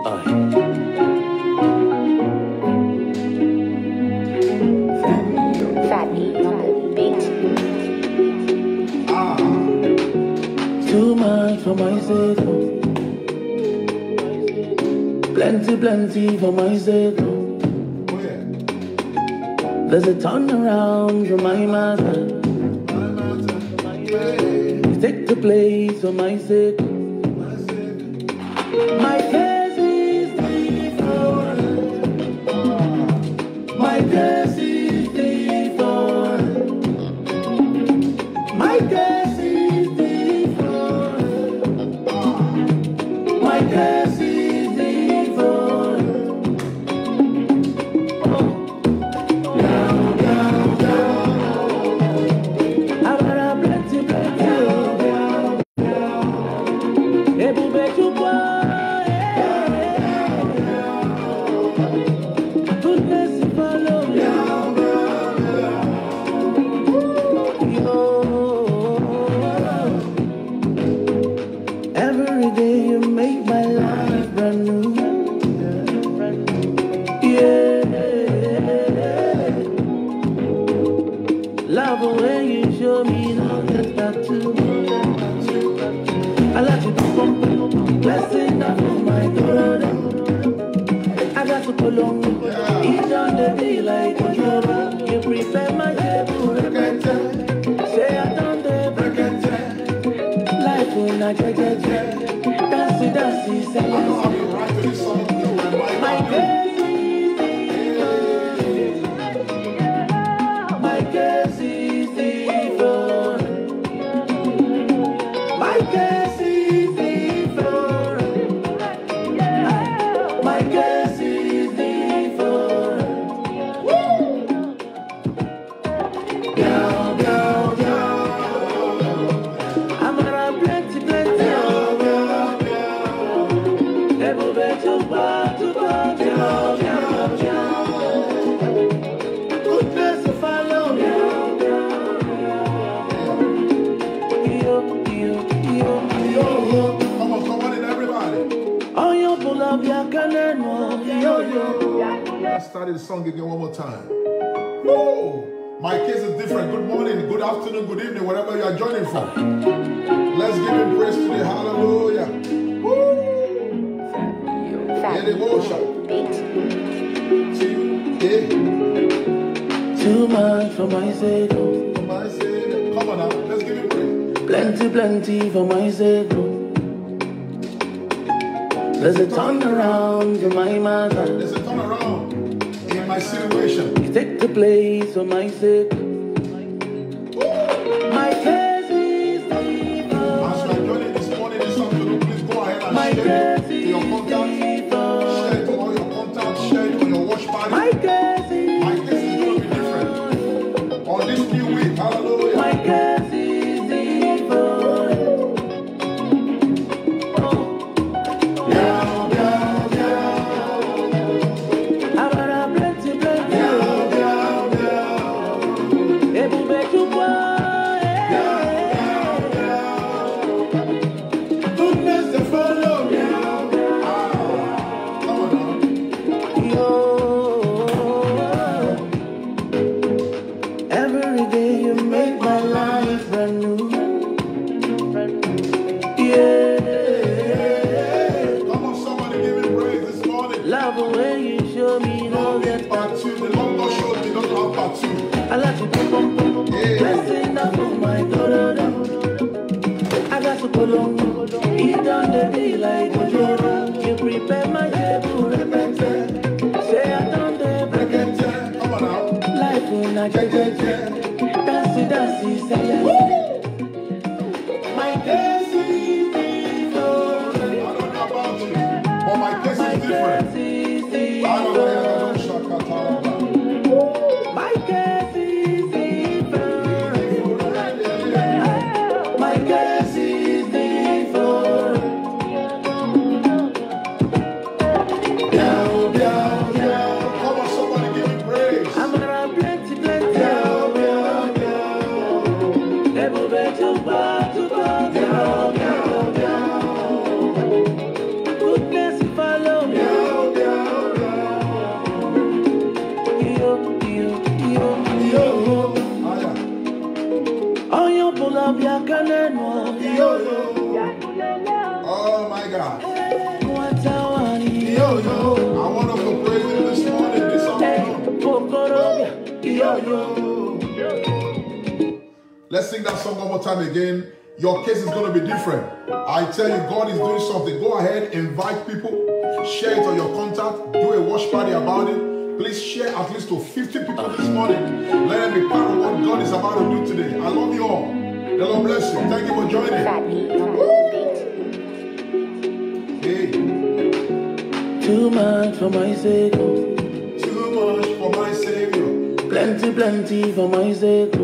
Fatty on the beat. Too much for my sake. Plenty for my sake. There's a turnaround for my matter. Take the place for my sake. My case is different. My case is different. My case is different. My case is different. I've got a plenty. Every day you make my life brand new. Yeah. Love the way you show me love that too. I like to do something, blessing up for my daughter. I got to pull on you, eat on the day like controller. You prepare my table, say I done the break. Life when I get dancey, say yes. My case is different. My case is different. My case is different. I'm gonna plenty. Goodness to follow. Come on, everybody. Oh, you pull up your cannon. Let's start the song again one more time. Whoa! My case is different. Good morning, good afternoon, good evening, wherever you are joining from. Let's give him praise today. Hallelujah. Woo! Fatty on the beat. Too much for my sake. Come on now, let's give him praise. Plenty for my sake. There's a turnaround for my matter. There's a turnaround in my situation. You take the place for my sake. My case is different. As you are joining this morning, this afternoon, please go ahead and My share it case to your is contacts. Share it different. to all your contacts. Share it on your watch party. My case is My case is going to be different. On this new week, hallelujah. My case is different. I've got a plenty. Able to make you boy. Goodness to follow. Come on now. Every day you make my life brand new. Yeah. Come on, somebody give him praise this morning. Love the way you show me love that Part two, the Lord God showed me not to have part two. I like to do something, blessing up for my daughter. I got to pull on you, eat on the day like controller. You prepare my table, say I done the break. Come on now. Life when I get dancey, say yes. My case is different. I don't know about you, but my case My is different. case is Hallelujah. different. My case is different. My case is different. Come on, somebody give me praise. I'm gonna plenty. Able to Oh my God. I want us to praise him this morning, this afternoon. Let's sing that song one more time again. Your case is going to be different. I tell you, God is doing something. Go ahead, invite people, share it on your contact, do a watch party about it. Please share at least to 50 people this morning. Let them be part of what God is about to do today. I love you all. The Lord bless you. Thank you for joining. Hey. Too much for my Savior. Too much for my Savior. Plenty, plenty for my Savior.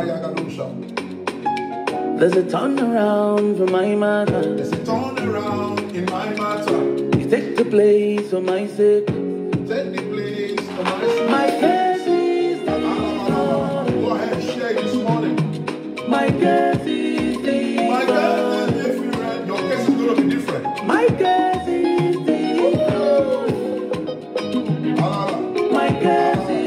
There's a turnaround for my matter. There's a turnaround in my matter. You take the place for my sake. Take the place for my sake. My case is Go ahead, share it this morning. my case is different. My case is different. Your case is going to be different. My case is different. My case is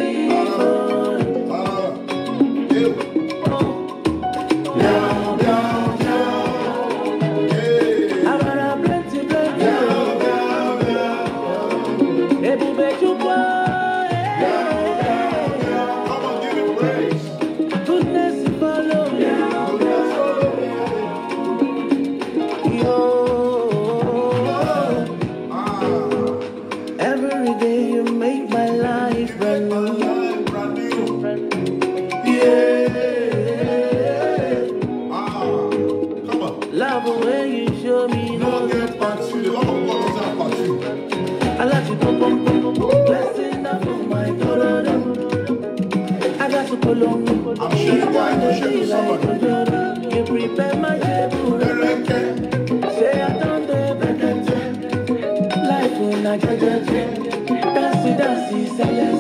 I'm sure why to share to somebody. You prepare my table. Say I don't life will not get dancey,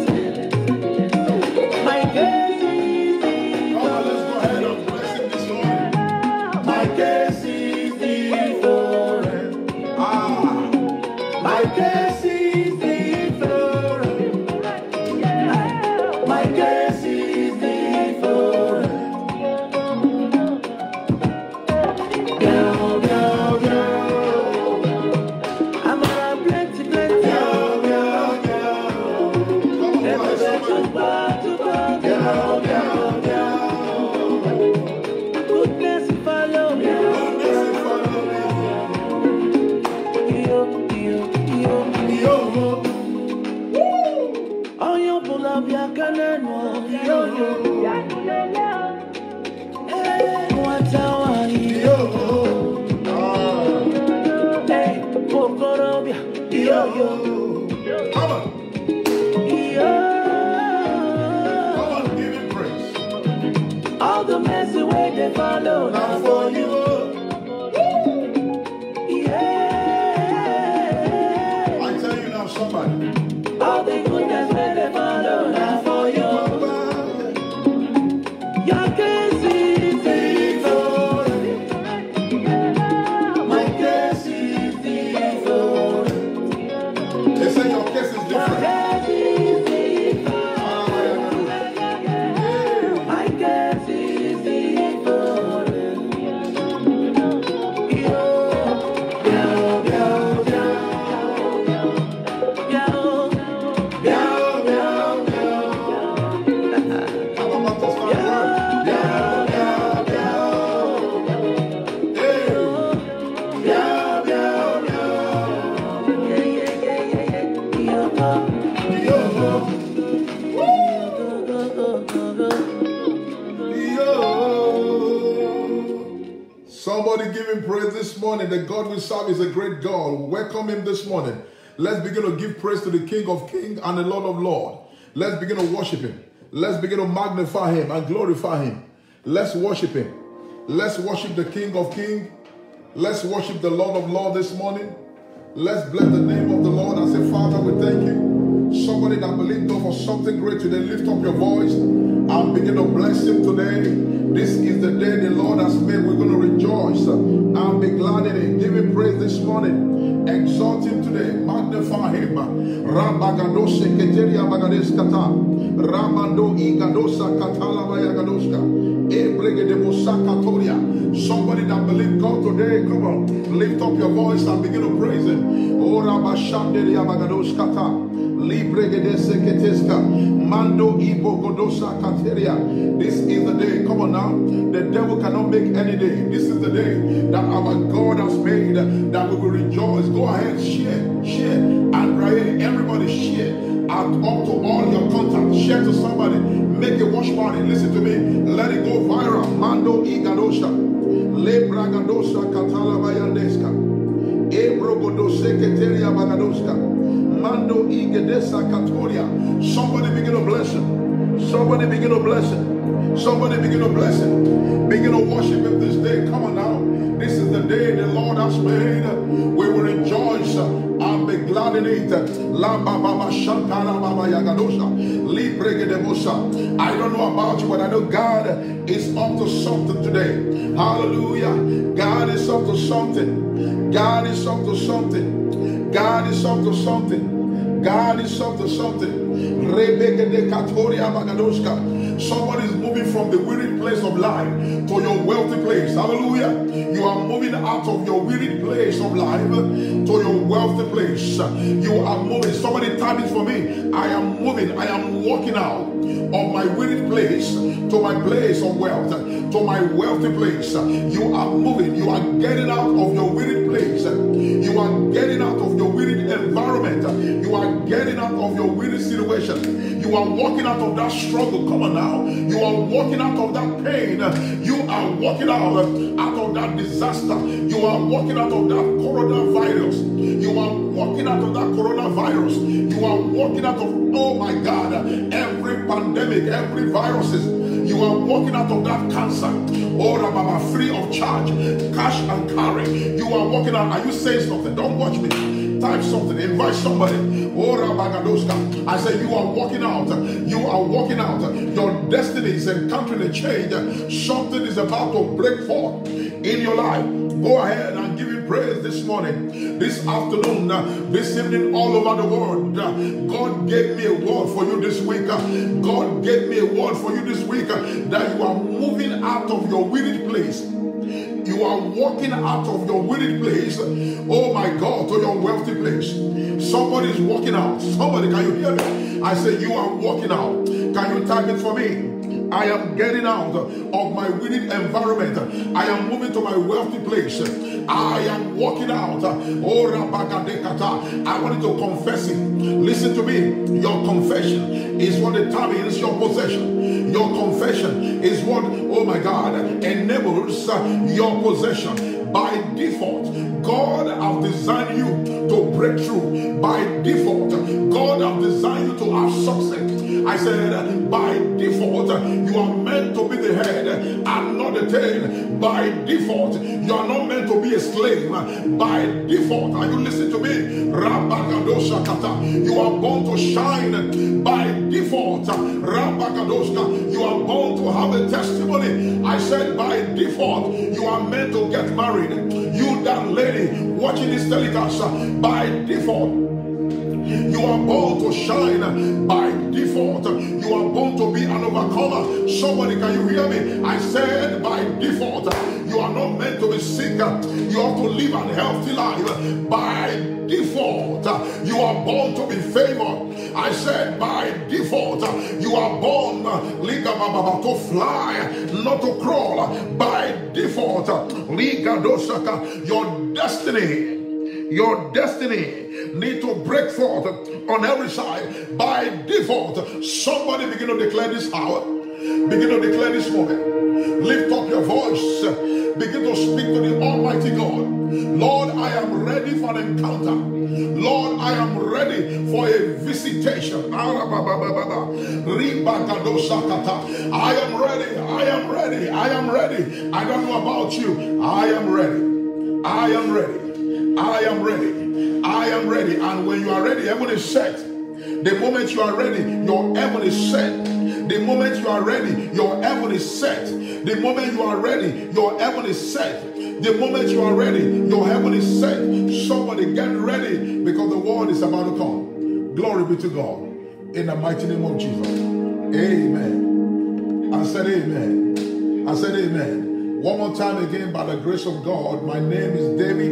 my case is different. Let's go ahead and bless him this morning. My case is different. My case is different. My case is Come on, give him praise. All the messy way they follow now for you. I tell you now, somebody. All the goodness way they follow now for you. Your case is different. My case is different. They say your case is different. My case is Somebody give him praise this morning. The God we serve is a great God. Welcome him this morning. Let's begin to give praise to the King of Kings and the Lord of Lords. Let's begin to worship him. Let's begin to magnify him and glorify him. Let's worship him. Let's worship the King of Kings. Let's worship the Lord of Lords this morning. Let's bless the name of the Lord and say, Father, we thank you. Somebody that believes God for something great today, lift up your voice and begin to bless him today. This is the day the Lord has made. We're going to rejoice and be glad in it. Give him praise this morning. Exalt him today. Magnify him. Rabagado seketeria bagadeskata. Ramando igadosa katala bayagadoska. Ebrege de bosakatoria. Somebody that believes God today, come on, lift up your voice and begin to praise Him. Oh, Rabashandelia Bagadoskata. Mando Ibo Godosa Kateria. This is the day. Come on now. The devil cannot make any day. This is the day that our God has made, that we will rejoice. Go ahead, share, and right, everybody share out up to all your contacts. Share to somebody. Make a watch party. Listen to me. Let it go viral. Mando Igadosha. Le Bragadosa Katala Bayandeska. Ebro Godose Keteria Bagadoska. Mando Igedesa Katoria. Somebody begin to bless Him. Somebody begin to bless Him. Somebody begin to bless Him. Begin to worship Him this day. Come on now. This is the day the Lord has made. We will rejoice and be glad in it. La Baba Shantara Baba Yagadosha. I don't know about you, but I know God is up to something today. Hallelujah. God is up to something. God is up to something. God is up to something. God is up to something. Somebody is moving from the weary place of life to your wealthy place. Hallelujah. You are moving out of your weary place of life to your wealthy place. You are moving. Somebody type it for me. I am moving. I am walking out of my weary place to my place of wealth, to my wealthy place. You are moving. You are getting out of your weary place. You are getting out of your weary environment. You are getting out of your weary situation. You are walking out of that struggle. Come on now. You are walking out of that pain. You are walking out of that disaster. You are walking out of that coronavirus. You are walking out of that coronavirus. You are walking out of, oh my God, every pandemic, every viruses. You are walking out of that cancer. Oh, Rababa, free of charge, cash and carry. You are walking out. Are you saying something? Don't watch me. Type something. Invite somebody. Oh, Rabagadoska. I say you are walking out. You are walking out. Your destiny is encountering a change. Something is about to break forth in your life. Go ahead and give Him praise this morning, this afternoon, this evening, all over the world. God gave me a word for you this week. God gave me a word for you this week that you are moving out of your weary place. You are walking out of your weary place, oh my God, to your wealthy place. Somebody is walking out. Somebody, can you hear me? I say you are walking out. Can you type it for me? I am getting out of my weary environment. I am moving to my wealthy place. I am walking out. Oh, Rabagadekata. I want you to confess it. Listen to me. Your confession is what determines your possession. Your confession is what, oh my God, enables your possession. By default, God has designed you to break through. By default, God has designed you to have success. I said, by default, you are meant to be the head and not the tail. By default, you are not meant to be a slave. By default, are you listening to me? You are born to shine. By default, you are born to have a testimony. I said, by default, you are meant to get married. You, that lady watching this telecast, by default, you are born to shine. By default, you are born to be an overcomer. Somebody, can you hear me? I said by default, you are not meant to be sick. You have to live an healthy life. By default, you are born to be favored. I said by default, you are born to fly, not to crawl. By default, your destiny need to break forth on every side. By default, somebody begin to declare this hour. Begin to declare this moment. Lift up your voice. Begin to speak to the Almighty God. Lord, I am ready for an encounter. Lord, I am ready for a visitation. I am ready. I am ready. I am ready. I don't know about you. I am ready. I am ready. I am ready. I am ready. And when you are ready, heaven is set. The moment you are ready, your heaven is set. The moment you are ready, your heaven is set. The moment you are ready, your heaven is set. The moment you are ready, your heaven is set. Somebody get ready because the word is about to come. Glory be to God. In the mighty name of Jesus. Amen. I said amen. I said amen. One more time again, by the grace of God, my name is David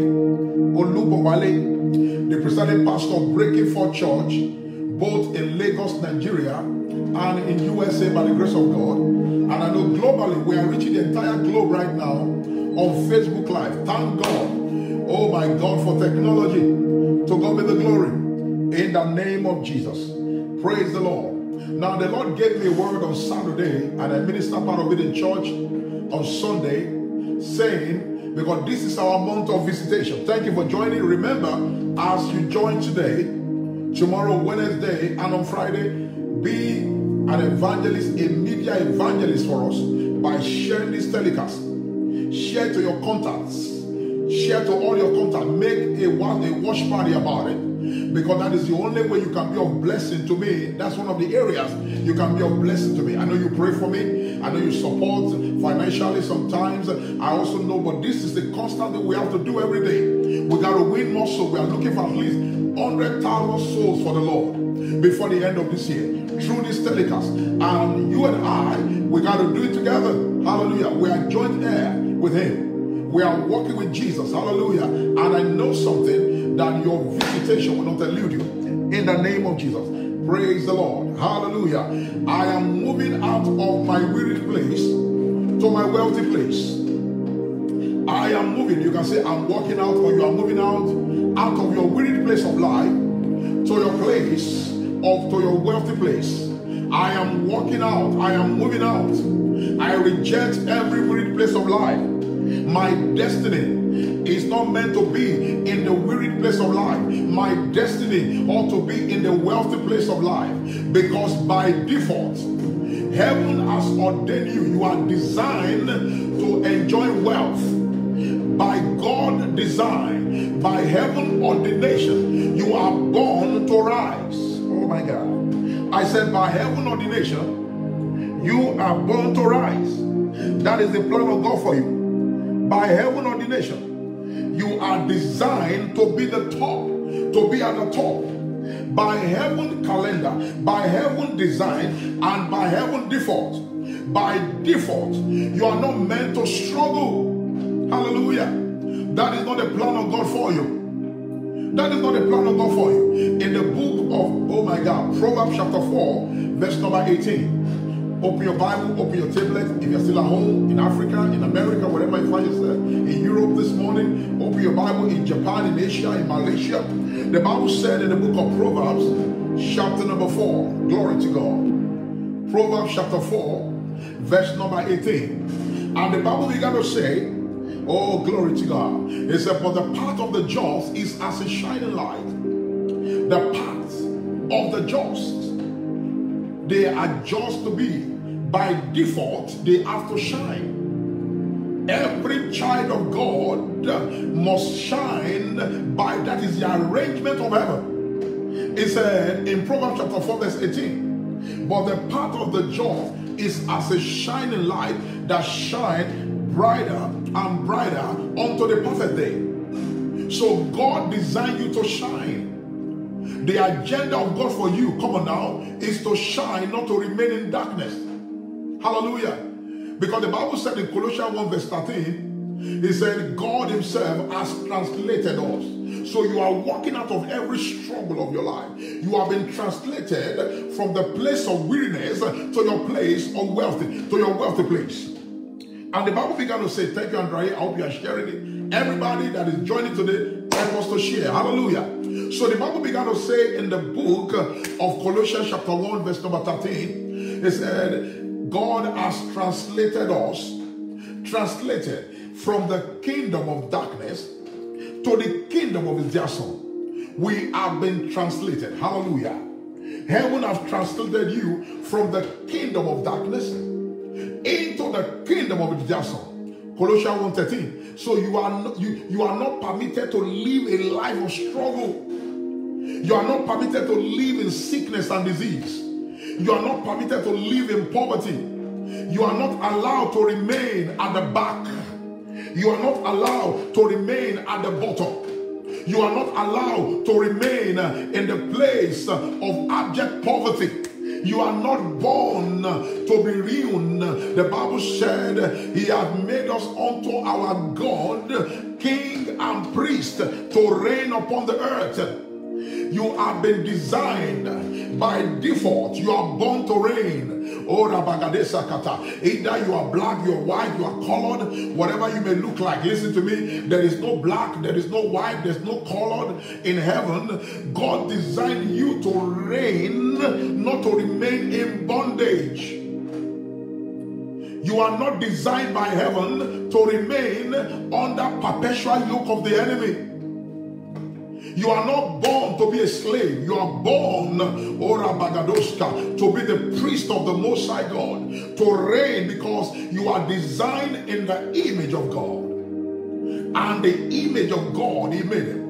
Olubowale, the presiding pastor of Breaking Forth Church, both in Lagos, Nigeria, and in USA by the grace of God. And I know globally, we are reaching the entire globe right now on Facebook Live. Thank God, oh my God, for technology. To God be the glory. In the name of Jesus. Praise the Lord. Now the Lord gave me a word on Saturday, and I ministered part of it in church on Sunday, saying, because this is our month of visitation. Thank you for joining. Remember, as you join today, tomorrow, Wednesday, and on Friday, be an evangelist, a media evangelist for us by sharing this telecast. Share to your contacts. Share to all your contacts. Make a watch party about it. Because that is the only way you can be of blessing to me. That's one of the areas you can be of blessing to me. I know you pray for me. I know you support financially sometimes. I also know, but this is the constant that we have to do every day. We got to win more souls. We are looking for at least 100,000 souls for the Lord before the end of this year through this telecast. And you and I, we got to do it together. Hallelujah. We are joint heir with Him. We are walking with Jesus. Hallelujah. And I know something, that your visitation will not elude you. In the name of Jesus. Praise the Lord. Hallelujah. I am moving out of my weary place to my wealthy place. I am moving. You can say I'm walking out, or you are moving out of your weary place of life to your place, to your wealthy place. I am walking out. I am moving out. I reject every weary place of life. My destiny is not meant to be in the weary place of life. My destiny ought to be in the wealthy place of life. Because by default, heaven has ordained you. You are designed to enjoy wealth. By God design, by heaven ordination, you are born to rise. Oh my God. I said by heaven ordination, you are born to rise. That is the plan of God for you. By heaven ordination, you are designed to be the top, to be at the top. By heaven calendar, by heaven design, and by heaven default. By default, you are not meant to struggle. Hallelujah. That is not the plan of God for you. That is not the plan of God for you. In the book of, oh my God, Proverbs chapter 4, verse number 18. Open your Bible, open your tablet. If you're still at home, in Africa, in America, wherever you find yourself, in Europe this morning, open your Bible, in Japan, in Asia, in Malaysia. The Bible said in the book of Proverbs, chapter number 4, glory to God. Proverbs chapter 4, verse number 18. And the Bible began to say, oh, glory to God. It said, but the path of the just is as a shining light. The path of the just, they are just to be. By default, they have to shine. Every child of God must shine by, that is the arrangement of heaven. It said in Proverbs chapter 4 verse 18, but the path of the just is as a shining light that shines brighter and brighter unto the perfect day. So God designed you to shine. The agenda of God for you, come on now, is to shine, not to remain in darkness. Hallelujah. Because the Bible said in Colossians 1 verse 13, it said God Himself has translated us. So you are walking out of every struggle of your life. You have been translated from the place of weariness to your place of wealthy, to your wealthy place. And the Bible began to say, thank you, Andrea. I hope you are sharing it. Everybody that is joining today, help us to share. Hallelujah. So the Bible began to say in the book of Colossians chapter 1 verse number 13, it said, God has translated us, translated from the kingdom of darkness to the kingdom of His dear Son. We have been translated. Hallelujah. Heaven has translated you from the kingdom of darkness into the kingdom of His dear Son. Colossians 1:13. So you are not permitted to live a life of struggle. You are not permitted to live in sickness and disease. You are not permitted to live in poverty. You are not allowed to remain at the back. You are not allowed to remain at the bottom. You are not allowed to remain in the place of abject poverty. You are not born to be ruined. The Bible said he has made us unto our God, king and priest, to reign upon the earth. You have been designed by default. You are born to reign. Either you are black, you are white, you are colored, whatever you may look like. Listen to me. There is no black, there is no white, there's no colored in heaven. God designed you to reign, not to remain in bondage. You are not designed by heaven to remain under perpetual yoke of the enemy. You are not born to be a slave. You are born, to be the priest of the Most High God, to reign, because you are designed in the image of God. And the image of God, he made him.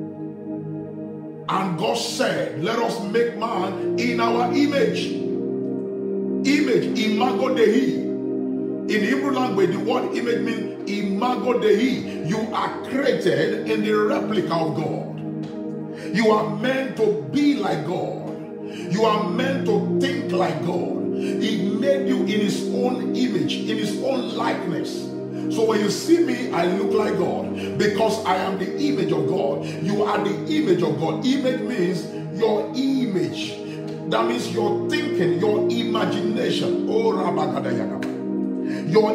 And God said, let us make man in our image. Image, imago Dei. In Hebrew language, the word image means imago Dei. You are created in the replica of God. You are meant to be like God. You are meant to think like God. He made you in his own image, in his own likeness. So when you see me, I look like God, because I am the image of God. You are the image of God. Image means your image. That means your thinking, your imagination. Your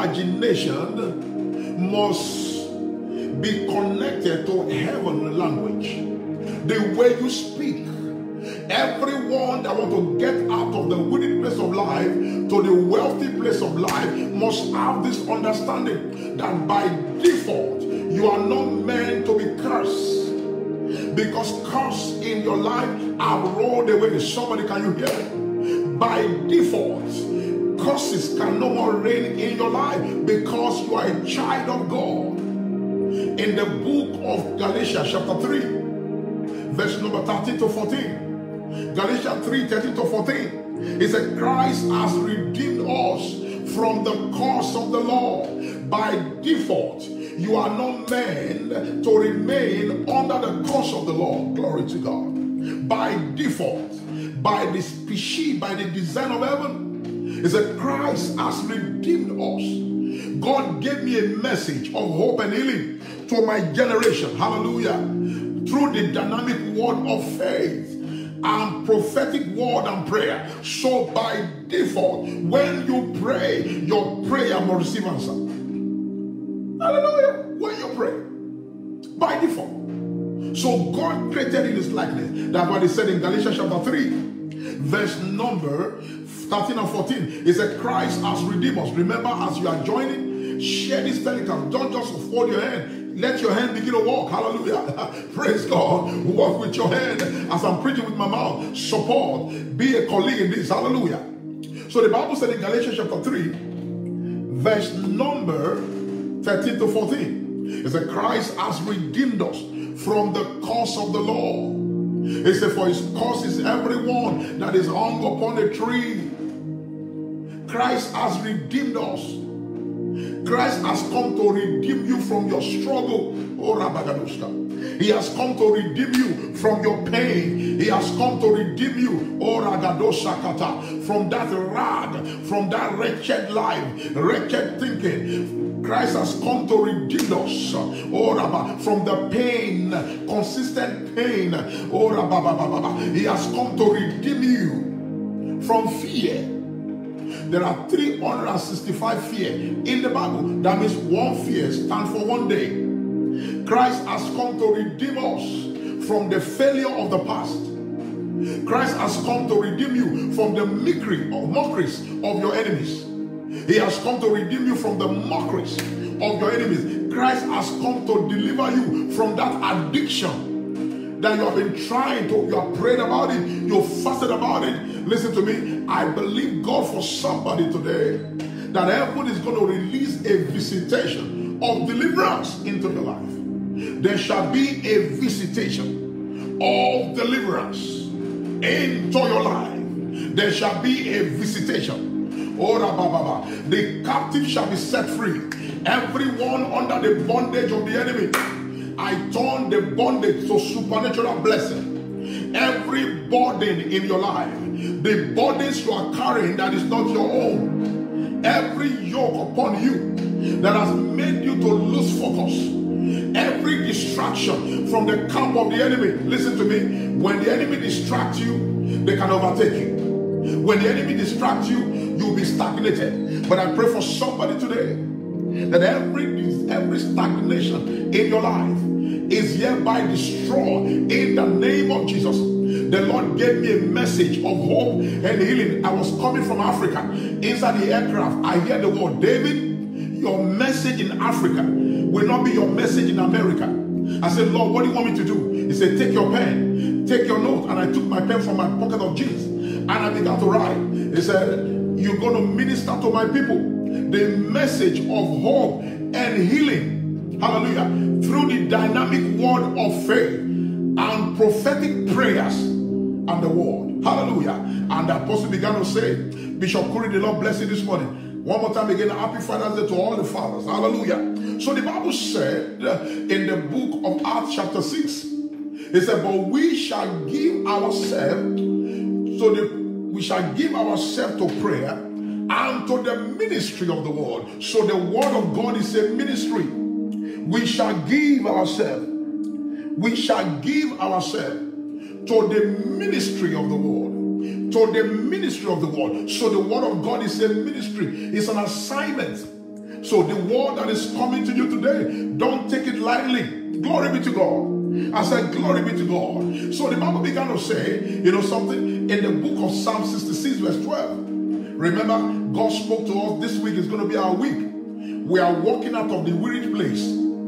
imagination must be connected to heavenly language. The way you speak. Everyone that wants to get out of the wicked place of life to the wealthy place of life must have this understanding that by default you are not meant to be cursed, because curse in your life have rolled away. Somebody, can you hear it? By default, curses can no more reign in your life because you are a child of God. In the book of Galatians chapter 3, verse number 13 to 14. Galatians 3, 13 to 14. It said, Christ has redeemed us from the curse of the law. By default, you are not meant to remain under the curse of the law. Glory to God. By default, by the species, by the design of heaven, it said, Christ has redeemed us. God gave me a message of hope and healing to my generation. Hallelujah. Through the dynamic word of faith and prophetic word and prayer. So by default, when you pray, your prayer must receive answer. Hallelujah. When you pray, by default. So God created in his likeness. That's what he said in Galatians chapter 3, verse number 13 and 14. He said, Christ has redeemed us. Remember, as you are joining, share this telecast. Don't just fold your hand. Let your hand begin to walk. Hallelujah. Praise God. Walk with your hand as I'm preaching with my mouth. Support. Be a colleague in this. Hallelujah. So the Bible said in Galatians chapter 3, verse number 13 to 14. It said, Christ has redeemed us from the curse of the law. It said, for his curse is everyone that is hung upon a tree. Christ has redeemed us. Christ has come to redeem you from your struggle. He has come to redeem you from your pain. He has come to redeem you from that rag, from that wretched life, wretched thinking. Christ has come to redeem us from the pain, consistent pain. He has come to redeem you from fear. There are 365 fear in the Bible. That means one fear stands for one day. Christ has come to redeem us from the failure of the past. Christ has come to redeem you from the mockeries of your enemies. He has come to redeem you from the mockeries of your enemies. Christ has come to deliver you from that addiction that you have been trying to, you have prayed about it, you fasted about it. Listen to me, I believe God for somebody today that heaven is going to release a visitation of deliverance into your life. There shall be a visitation of deliverance into your life. There shall be a visitation. The captive shall be set free. Everyone under the bondage of the enemy, I turn the bondage to supernatural blessing. Every burden in your life The burdens you are carrying that is not your own. Every yoke upon you that has made you to lose focus. Every distraction from the camp of the enemy. Listen to me. When the enemy distracts you, they can overtake you. When the enemy distracts you, you'll be stagnated. But I pray for somebody today that every stagnation in your life is hereby destroyed in the name of Jesus. The Lord gave me a message of hope and healing. I was coming from Africa. Inside the aircraft, I hear the word, David, your message in Africa will not be your message in America. I said, Lord, what do you want me to do? He said, take your pen, take your note. And I took my pen from my pocket of jeans and I began to write. He said, you're going to minister to my people the message of hope and healing. Hallelujah. Through the dynamic word of faith and prophetic prayers and the word. Hallelujah. And the apostle began to say, Bishop Curry, the Lord bless you this morning. One more time again, happy Father's Day to all the fathers. Hallelujah. So the Bible said in the book of Acts chapter 6, it said, but we shall give ourselves to prayer and to the ministry of the word. So the word of God is a ministry. We shall give ourselves. We shall give ourselves to the ministry of the word. To the ministry of the word. So the word of God is a ministry. It's an assignment. So the word that is coming to you today, don't take it lightly. Glory be to God. I said, glory be to God. So the Bible began to say, something in the book of Psalm 66 verse 12. Remember, God spoke to us. This week is going to be our week. We are walking out of the weary place.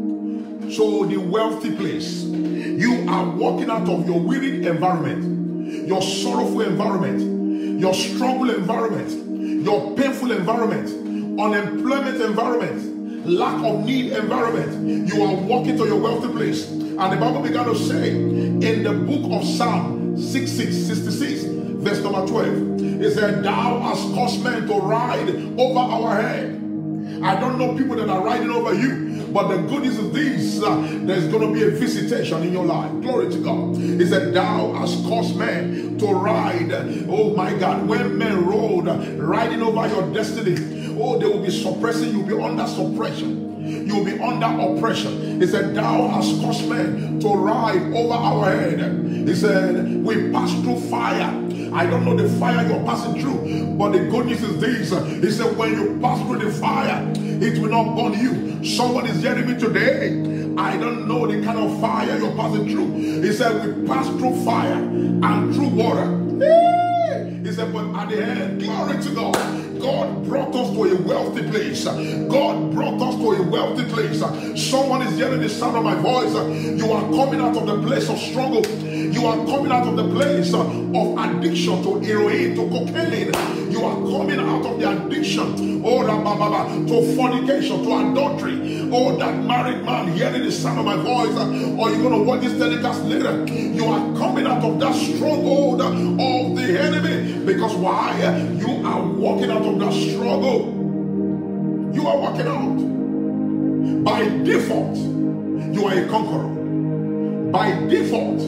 So the wealthy place. You are walking out of your weary environment, your sorrowful environment, your struggle environment, your painful environment, unemployment environment, lack of need environment. You are walking to your wealthy place. And the Bible began to say in the book of Psalm 66, verse number 12, it said, thou hast caused men to ride over our head. I don't know people that are riding over you, but the good news is this, there's going to be a visitation in your life. Glory to God. It said, thou hast caused men to ride. Oh my God, when men rode, riding over your destiny, oh, they will be suppressing, you'll be under suppression. You'll be under oppression. He said, thou hast caused men to ride over our head. He said, we pass through fire. I don't know the fire you're passing through, but the good news is this. He said, when you pass through the fire, it will not burn you. Someone is hearing me today. I don't know the kind of fire you're passing through. He said, we pass through fire and through water. He said, but at the end, glory to God. God brought us to a wealthy place. God brought us to a wealthy place. Someone is hearing the sound of my voice. You are coming out of the place of struggle. You are coming out of the place of addiction to heroin, to cocaine. You are coming out of the addiction, to fornication, to adultery. Oh, that married man hearing the sound of my voice, or you're going to watch this telecast later. You are coming out of that stronghold of the enemy. Because why? You are walking out of that struggle. You are walking out. By default, you are a conqueror. By default,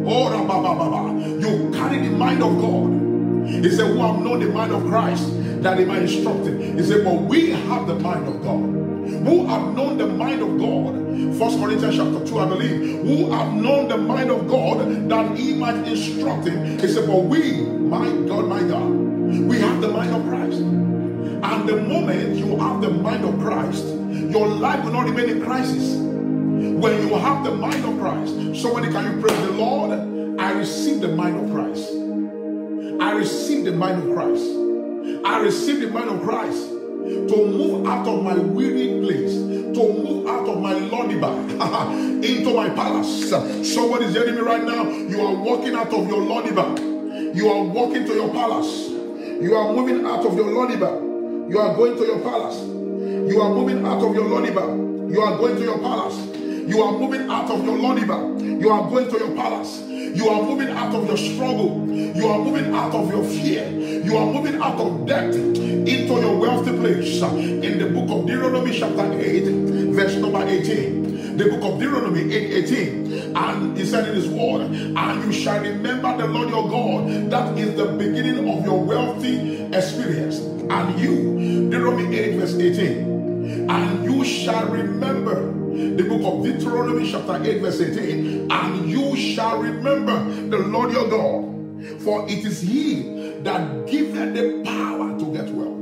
you carry the mind of God. He said, who have known the mind of Christ, that he might instruct him. He said, but we have the mind of God. Who have known the mind of God. 1 Corinthians chapter 2, I believe. Who have known the mind of God, that he might instruct him. He said, but we, my God, we have the mind of Christ. And the moment you have the mind of Christ, your life will not remain in crisis. When you have the mind of Christ, somebody, can you praise the Lord? I receive the mind of Christ. I receive the mind of Christ. I receive the mind of Christ to move out of my weary place, to move out of my Lodibar into my palace. Somebody is hearing me right now. You are walking out of your Lodibar. You are walking to your palace. You are moving out of your Lodibar. You are going to your palace. You are moving out of your Lodibar. You are going to your palace. You are moving out of your Lodibar. You are going to your palace. You are moving out of your struggle. You are moving out of your fear. You are moving out of debt into your wealthy place. In the book of Deuteronomy chapter 8, verse number 18. The book of Deuteronomy 8:18. And he said in his word, and you shall remember the Lord your God. That is the beginning of your wealthy experience. And you, Deuteronomy 8 verse 18. And you shall remember, the book of Deuteronomy chapter 8 verse 18. And you shall remember the Lord your God. For it is he that giveth the power to get wealth.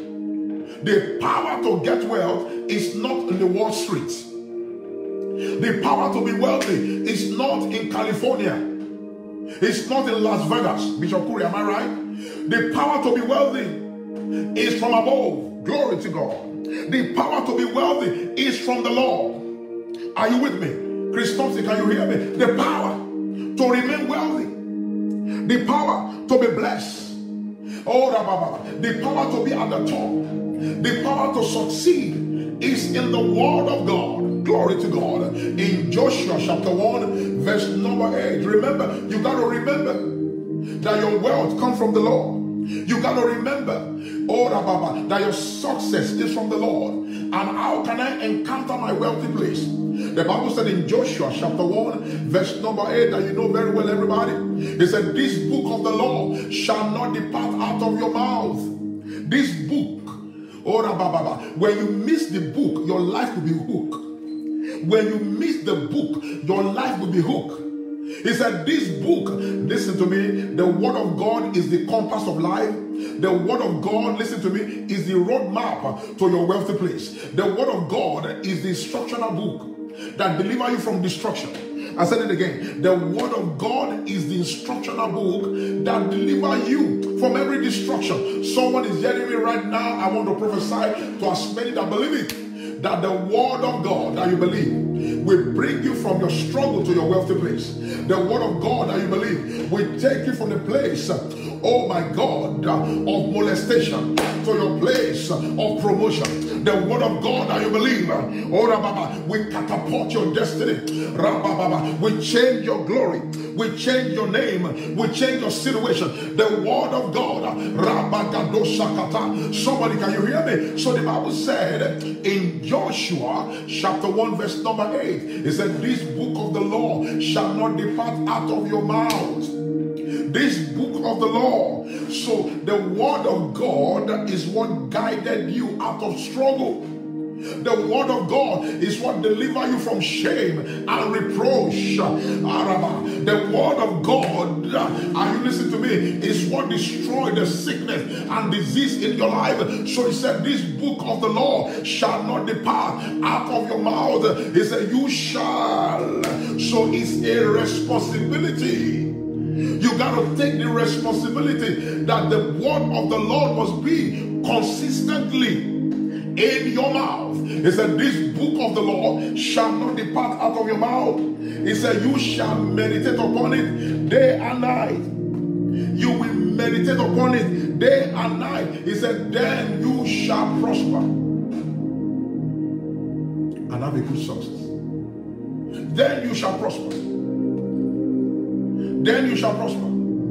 The power to get wealth is not in the Wall Street. The power to be wealthy is not in California. It's not in Las Vegas. Bishop Kuri, am I right? The power to be wealthy is from above. Glory to God. The power to be wealthy is from the Lord. Are you with me? Chris Thompson, can you hear me? The power to remain wealthy. The power to be blessed. Oh, the power to be at the top. The power to succeed is in the word of God. Glory to God. In Joshua chapter 1 verse number 8. Remember, you got to remember that your wealth comes from the Lord. You got to remember, oh, that your success is from the Lord. And how can I encounter my wealthy place? The Bible said in Joshua chapter 1 verse number 8, that you know very well, everybody. It said, this book of the law shall not depart out of your mouth. This book, oh, when you miss the book, your life will be hooked. When you miss the book, your life will be hooked. He said, this book, listen to me, the word of God is the compass of life. The word of God, listen to me, is the roadmap to your wealthy place. The word of God is the instructional book that delivers you from destruction. I said it again. The word of God is the instructional book that delivers you from every destruction. Someone is hearing me right now. I want to prophesy to as many that believe it, that the word of God that you believe will bring you from your struggle to your wealthy place. The word of God that you believe will take you from the place, oh my God, of molestation to your place of promotion. The word of God that you believe, oh Rababa, will catapult your destiny. Rababa, will change your glory, will change your name, will change your situation. The word of God, Rabagadoshakata. Somebody, can you hear me? So the Bible said in Joshua chapter 1 verse number 8, it said, this book of the law shall not depart out of your mouth. This book of the law. So the word of God is what guided you out of struggle. The word of God is what delivers you from shame and reproach. The word of God, are you listening to me, is what destroyed the sickness and disease in your life. So he said, this book of the law shall not depart out of your mouth. He said, you shall. So it's a responsibility. You got to take the responsibility that the word of the Lord must be consistently in your mouth. He said, this book of the law shall not depart out of your mouth. He said, you shall meditate upon it day and night. You will meditate upon it day and night. He said, then you shall prosper and have a good success. Then you shall prosper. Then you shall prosper.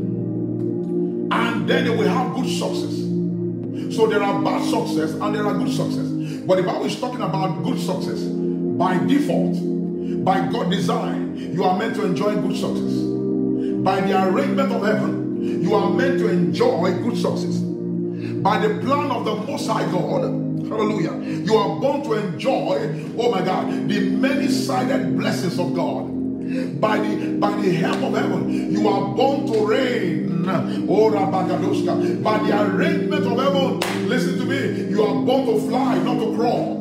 And then you will have good success. So there are bad success and there are good success. But the Bible is talking about good success. By default, by God's design, you are meant to enjoy good success. By the arrangement of heaven, you are meant to enjoy good success. By the plan of the Most High God, hallelujah, you are born to enjoy, oh my God, the many-sided blessings of God. By the help of heaven, you are born to reign. Oh, Rabagadoshka. By the arrangement of heaven, listen to me, you are born to fly, not to crawl.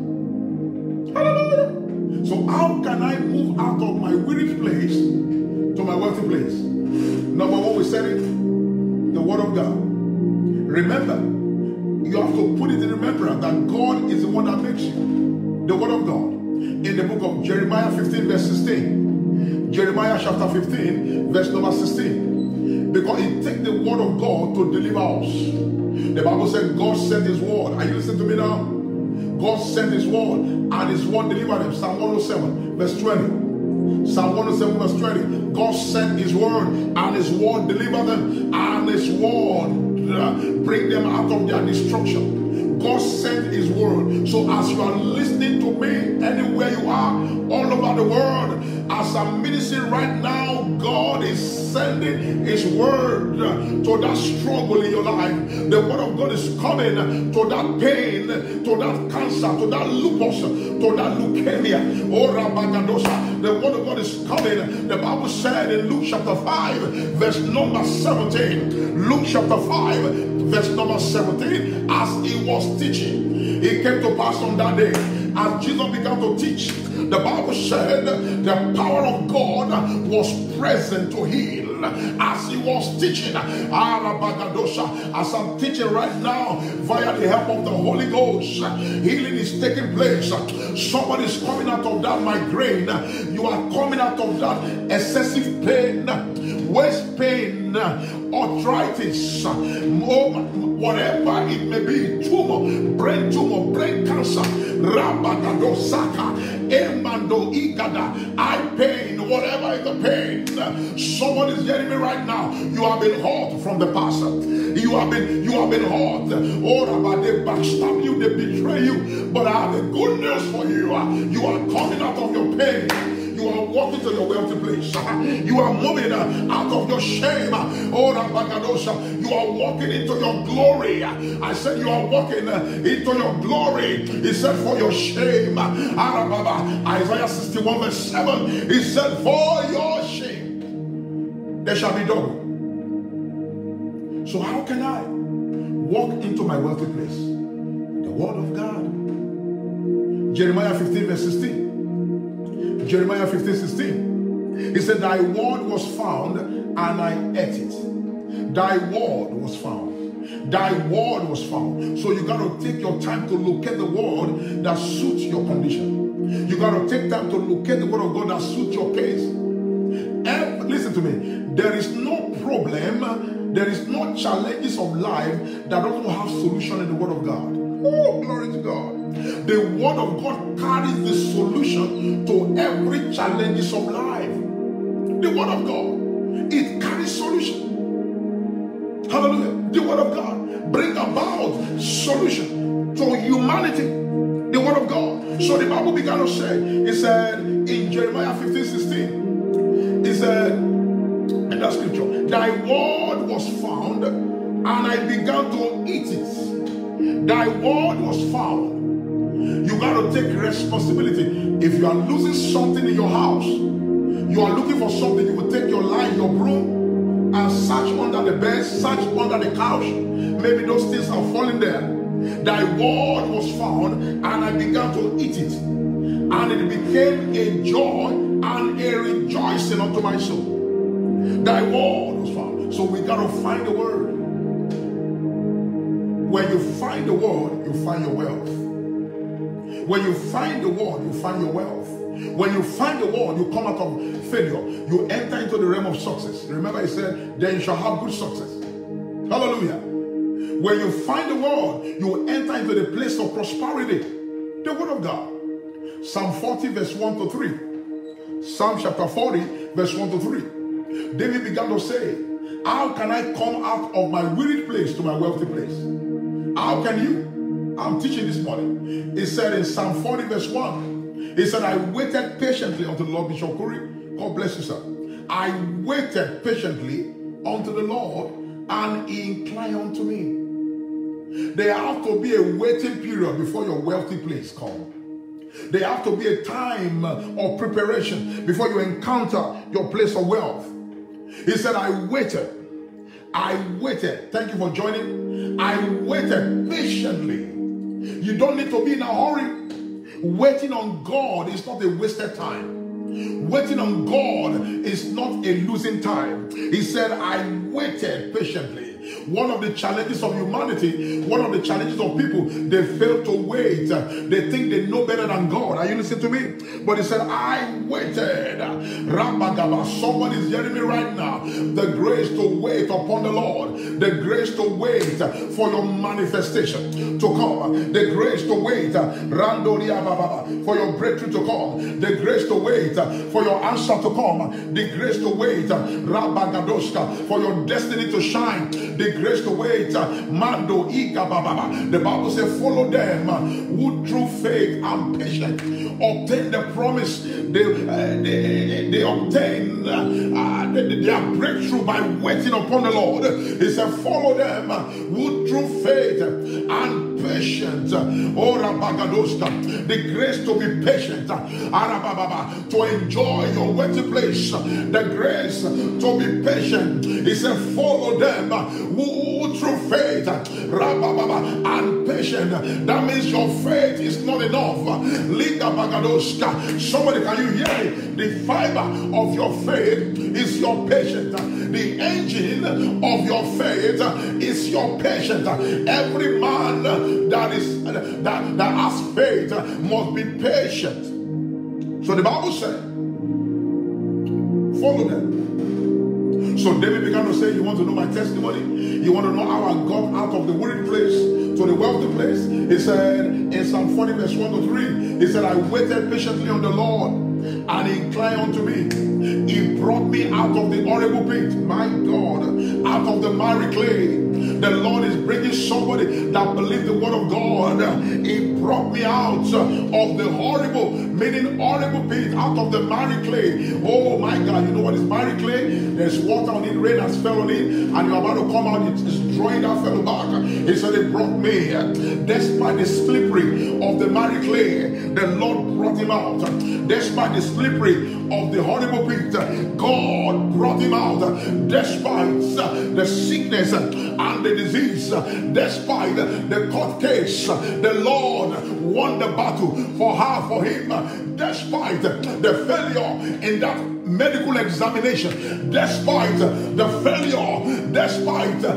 Hallelujah. So how can I move out of my weary place to my wealthy place? Number one, we said it, the word of God. Remember, you have to put it in remembrance that God is the one that makes you. The word of God. In the book of Jeremiah 15 verse 16. Jeremiah chapter 15 verse number 16. Because it takes the word of God to deliver us. The Bible said God sent his word. Are you listening to me now? God sent his word and his word delivered them. Psalm 107 verse 20. Psalm 107 verse 20. God sent his word and his word delivered them. And his word bring them out of their destruction. God sent his word. So as you are listening to me, anywhere you are, all over the world, as I'm ministering right now, God is sending his word to that struggle in your life. The word of God is coming to that pain, to that cancer, to that lupus, to that leukemia. Oh, Rabagadosa. The word of God is coming. The Bible said in Luke chapter 5, verse number 17. Luke chapter 5, verse number 17. As he was teaching, it came to pass on that day, as Jesus began to teach, the Bible said the power of God was present to heal. As he was teaching, as I'm teaching right now, via the help of the Holy Ghost, healing is taking place. Somebody is coming out of that migraine. You are coming out of that excessive pain, waist pain, arthritis, whatever it may be, tumor, brain cancer, Rabadosaka, Emando Igada, eye pain, whatever is the pain. Somebody is getting me right now. You have been hurt from the past. You have been hurt. Oh, Rabba, they backstab you, they betray you. But I have a good news for you. You are coming out of your pain. You are walking to your wealthy place. You are moving out of your shame. Oh, Rabagadosha. You are walking into your glory. I said you are walking into your glory. He said for your shame. Isaiah 61 verse 7. He said for your shame there shall be double. So how can I walk into my wealthy place? The word of God. Jeremiah 15 verse 16. Jeremiah 15:16. He said, thy word was found and I ate it. Thy word was found. Thy word was found. So you got to take your time to locate the word that suits your condition. You got to take time to locate the word of God that suits your case. And listen to me. There is no problem, there is no challenges of life that doesn't have solution in the word of God. Oh, glory to God. The word of God carries the solution to every challenges of life. The word of God, it carries solution. Hallelujah. The word of God bring about solution to humanity. The word of God. So the Bible began to say, it said in Jeremiah 15:16, it said in that scripture, thy word was found and I began to eat it. Thy word was found. You got to take responsibility. If you are losing something in your house, you are looking for something, you will take your line, your broom, and search under the bed, search under the couch. Maybe those things are falling there. Thy word was found, and I began to eat it. And it became a joy and a rejoicing unto my soul. Thy word was found. So we got to find the word. When you find the word, you find your wealth. When you find the word, you find your wealth. When you find the word, you come out of failure. You enter into the realm of success. Remember, he said, then you shall have good success. Hallelujah. When you find the word, you enter into the place of prosperity. The word of God. Psalm 40 verse 1 to 3. Psalm chapter 40 verse 1 to 3. David began to say, how can I come out of my wearied place to my wealthy place? How can you? I'm teaching this morning. It said in Psalm 40 verse 1, it said, I waited patiently unto the Lord. Bishop Curry, God bless you, sir. I waited patiently unto the Lord, and he inclined unto me. There have to be a waiting period before your wealthy place comes. There have to be a time of preparation before you encounter your place of wealth. He said, I waited. I waited. Thank you for joining. I waited patiently. You don't need to be in a hurry. Waiting on God is not a wasted time. Waiting on God is not a losing time. He said, I waited patiently. One of the challenges of humanity, one of the challenges of people, they fail to wait. They think they know better than God. Are you listening to me? But he said, I waited. Rabagaba. Someone is hearing me right now. The grace to wait upon the Lord. The grace to wait for your manifestation to come. The grace to wait for your breakthrough to come. The grace to wait for your answer to come. The grace to wait for your destiny to shine. the grace to wait. Mando Ika Baba. The Bible says, follow them who through faith and patience obtain the promise. They obtain their breakthrough by waiting upon the Lord. He said, follow them who through faith and patience, the grace to be patient, to enjoy your waiting place, the grace to be patient. He said, follow them who through faith and patience. That means your faith is not enough. Somebody, can you hear me? The fiber of your faith is your patience. The engine of your faith is your patience. Every man that has faith must be patient. So the Bible said, follow them. So David began to say, you want to know my testimony? You want to know how I got out of the wicked place to the wealthy place? He said in Psalm 40 verse 1 to 3, he said, I waited patiently on the Lord, and he inclined unto me. He brought me out of the horrible pit, my God, out of the miry clay. The Lord is bringing somebody that believes the word of God. He brought me out of the horrible, meaning horrible pit, out of the miry clay. Oh my God, you know what is miry clay? There's water on it, rain has fell on it, and you're about to come out, it's drawing that fellow back. He said, he brought me, despite the slippery of the miry clay, the Lord brought him out. Despite the slippery of the horrible pit, God brought him out. Despite the sickness and the disease, despite the court case, the Lord won the battle for her, for him. Despite the failure in that medical examination, despite the failure, despite the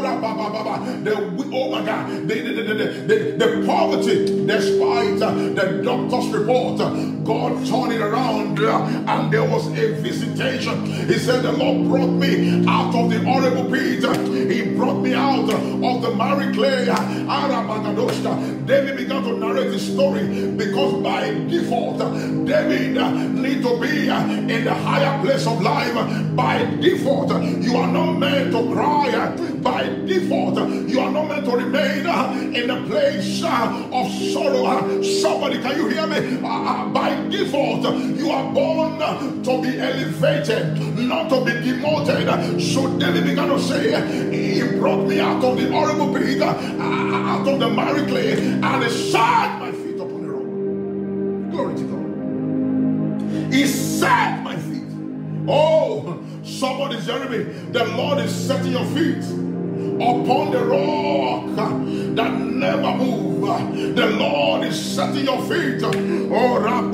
poverty, despite the doctor's report, God turned it around, and there was a visitation. He said, the Lord brought me out of the horrible pit. He brought me out of the miry clay. David began to narrate his story, because by default, David need to be in the higher place of life. By default, you are not meant to cry. By default, you are not meant to remain in the place of sorrow. Somebody, can you hear me? By default, you are born to be elevated, not to be demoted. So David began to say, he brought me out of the horrible pit, out of the miry clay, and he set my feet upon the rock. Glory to God. He set my feet. Oh, somebody's hearing me. The Lord is setting your feet upon the rock that never moves. The Lord is setting your feet. Oh,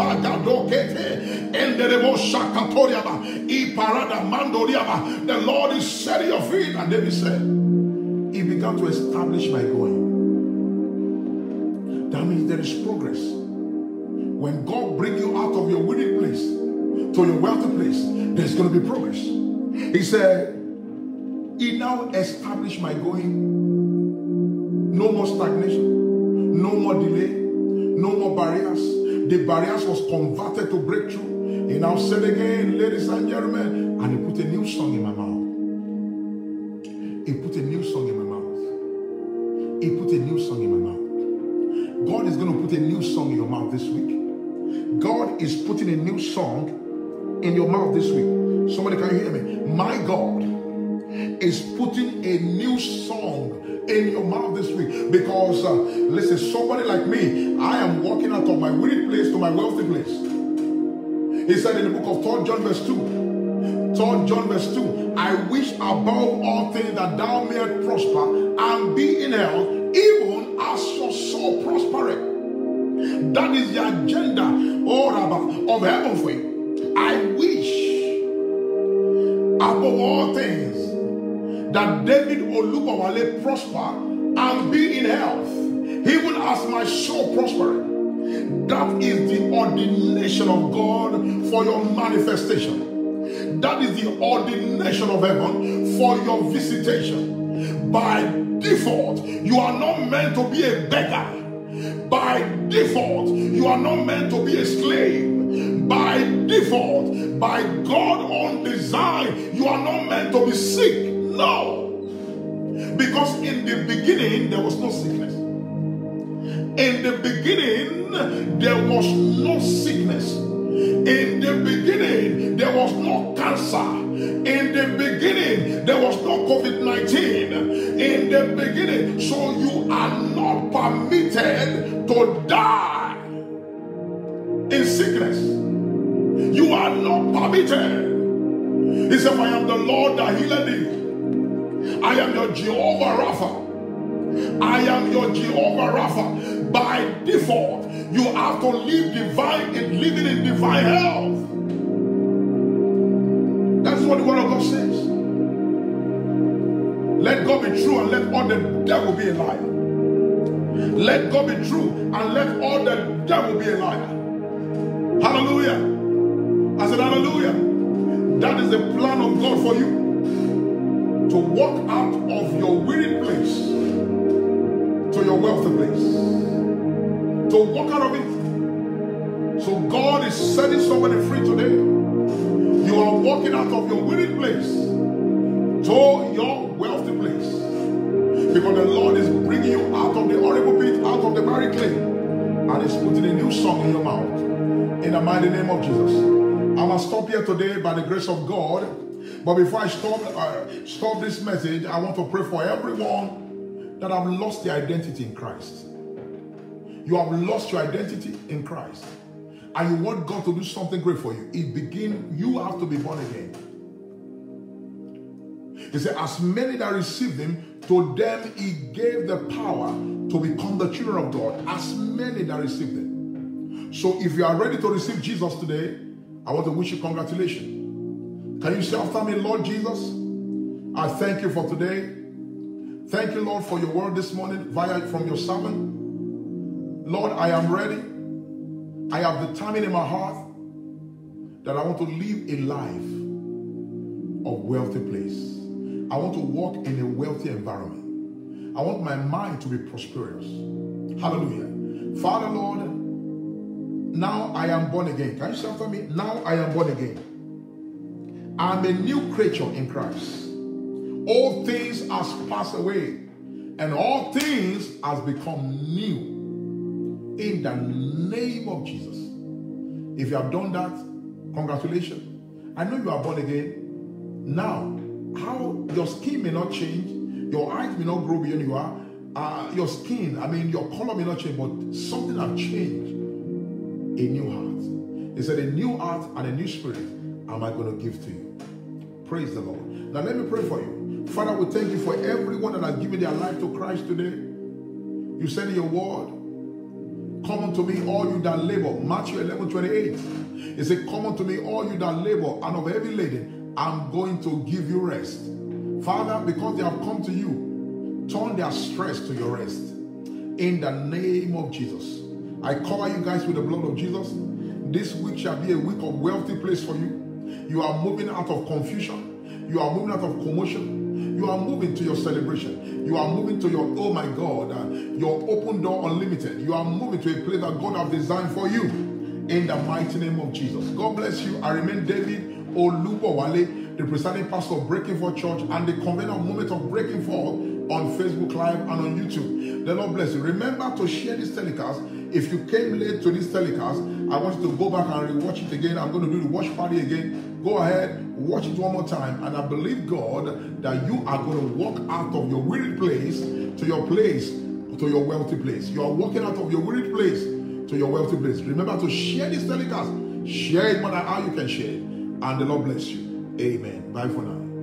the Lord is setting your feet. And David said, he began to establish my going. That means there is progress. When God brings you out of your wicked place to your wealthy place, there's going to be progress. He said, he now established my going. No more stagnation, no more delay, no more barriers. The barriers was converted to breakthrough. He now said again, ladies and gentlemen, and he put a new song in my mouth. He put a new song in my mouth. He put a new song in my mouth. God is going to put a new song in your mouth this week. God is putting a new song in your mouth this week. Somebody, can you hear me? My God is putting a new song in your mouth this week. Because, listen, somebody like me, I am walking out of my wicked place to my wealthy place. He said in the book of 3 John verse 2, 3 John verse 2, I wish above all things that thou mayest prosper and be in health, even as your soul prospereth. That is the agenda of heaven for you. I wish above all things that David Olubawale prosper and be in health, even as my soul prospereth. That is the ordination of God for your manifestation. That is the ordination of heaven for your visitation. By default, you are not meant to be a beggar. By default, you are not meant to be a slave. By default, by God's own design, you are not meant to be sick. No. Because in the beginning, there was no sickness. In the beginning, there was no sickness. In the beginning, there was no cancer. In the beginning, there was no COVID-19. In the beginning, so you are not permitted to die in sickness. You are not permitted. He said, I am the Lord that healeth thee. I am your Jehovah Rapha. I am your Jehovah Rapha. By default, you have to live living in divine health. That's what the word of God says. Let God be true and let all the devil be a liar. Let God be true and let all the devil be a liar. Hallelujah. I said hallelujah. That is the plan of God for you. To walk out of your weary place to your wealthy place. To walk out of it. So God is setting somebody free today. You are walking out of your weary place to your wealthy place. Because the Lord is bringing you out of the horrible pit, out of the miry clay, and is putting a new song in your mouth. In the mighty name of Jesus. I must stop here today by the grace of God. But before I stop this message, I want to pray for everyone that have lost their identity in Christ. You have lost your identity in Christ. And you want God to do something great for you. You have to be born again. He said, as many that received him, to them he gave the power to become the children of God. As many that received him. So if you are ready to receive Jesus today, I want to wish you congratulations. Can you say after me, Lord Jesus, I thank you for today. Thank you, Lord, for your word this morning from your servant. Lord, I am ready. I have determined in my heart that I want to live a life of wealthy place. I want to walk in a wealthy environment. I want my mind to be prosperous. Hallelujah. Father, Lord, now I am born again. Can you say after me? Now I am born again. I'm a new creature in Christ. All things has passed away, and all things has become new. In the name of Jesus. If you have done that, congratulations. I know you are born again. Now, how your skin may not change, your eyes may not grow beyond you are, your skin, your color may not change, but something has changed. A new heart. He said, a new heart and a new spirit am I going to give to you. Praise the Lord. Now let me pray for you. Father, we thank you for everyone that has given their life to Christ today. You said in your word, come unto me, all you that labor. Matthew 11:28. It said, come unto me, all you that labor and of heavy laden, I'm going to give you rest. Father, because they have come to you, turn their stress to your rest. In the name of Jesus. I cover you guys with the blood of Jesus. This week shall be a week of wealthy place for you. You are moving out of confusion. You are moving out of commotion. You are moving to your celebration. You are moving to your, oh my God, your open door unlimited. You are moving to a place that God has designed for you. In the mighty name of Jesus. God bless you. I remain David Olubowale, the presiding pastor of Breaking Forth Church and the convener of Moment of Breaking Forth on Facebook Live and on YouTube. The Lord bless you. Remember to share this telecast. If you came late to this telecast, I want you to go back and rewatch it again. I'm going to do the watch party again. Go ahead, watch it one more time, and I believe God that you are going to walk out of your weary place to your wealthy place. You are walking out of your weary place to your wealthy place. Remember to share this telecast. Share it more than how you can share it. And the Lord bless you. Amen. Bye for now.